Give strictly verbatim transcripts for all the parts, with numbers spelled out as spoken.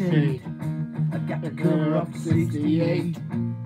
shade. I got the cover off the sixty-eight.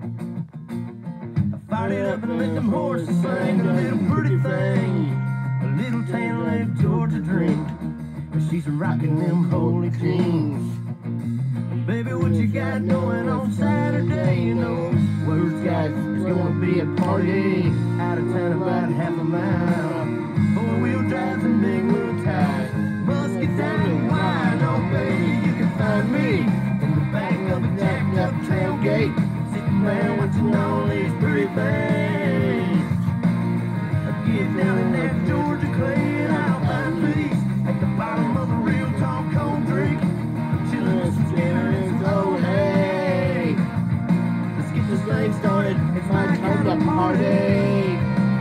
I fired it up and let them horses sing. A little pretty thing, a little tan-legged Georgia drink. And she's rocking them holy jeans. Baby, what you got going on Saturday? You know, words guys, it's gonna be a party. Out of town about half a mile. Four-wheel drives and big wheel tires. Musket down and wine. Oh, baby, you can find me in the back of a jacked up tailgate, sitting around watching all these pretty things. I get down in that Georgia clay and I'll find peace at the bottom of a real tall cold drink. I'm chilling with some Skinners. Oh, hey, let's get this thing started. It's my turn to party.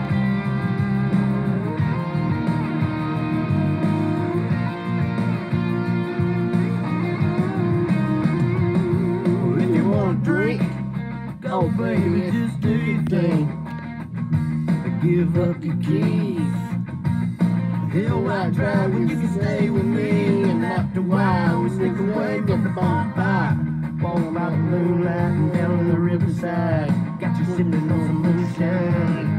Drink, oh baby, just do your thing. Give up your keys. Hill White Drive when you can stay with me. And after a while we sneak away, get the bonfire. Walk by the moonlight and down on the riverside. Got you sipping on some moonshine.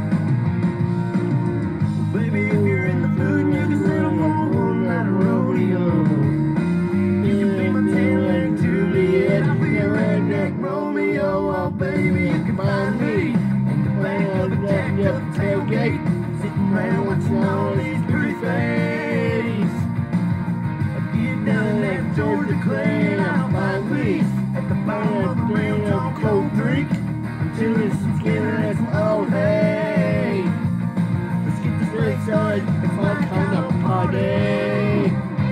Well, baby, if you're in the mood, you can settle for a one night rodeo. You can be my tan-legged Juliet, I'll be your redneck Romeo. Oh baby, you can find me in the back of a jacked up tailgate, sitting around watching all these pretty things. I get down in that Georgia clay and I'll find peace at the bottom of a real tall cold drink. I'm chilling some Skinners. Oh hey, let's get this thing started. It's my kind of party.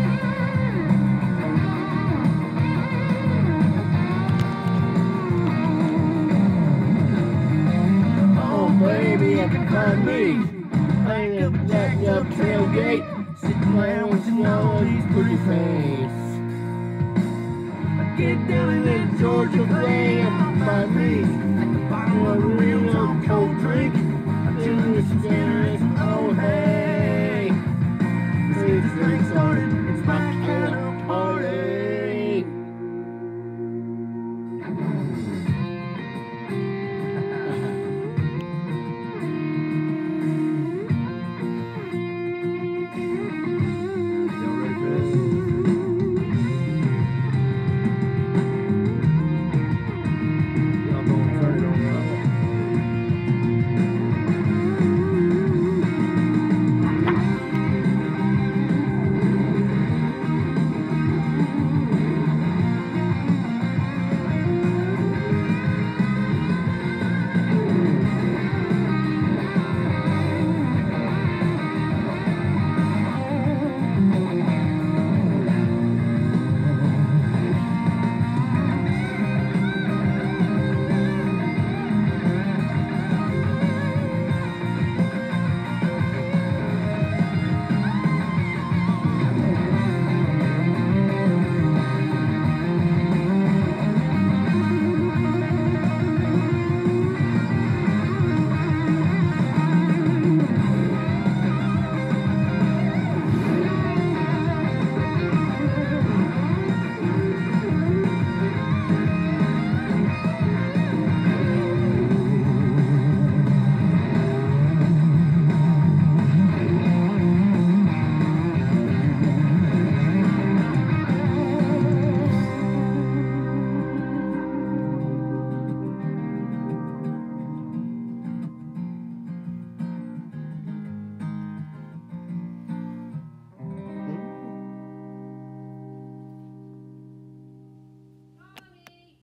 Baby, I can find me playing up a jacked up tailgate, sitting around watching all these pretty things. I get down in that Georgia clay and I'll find me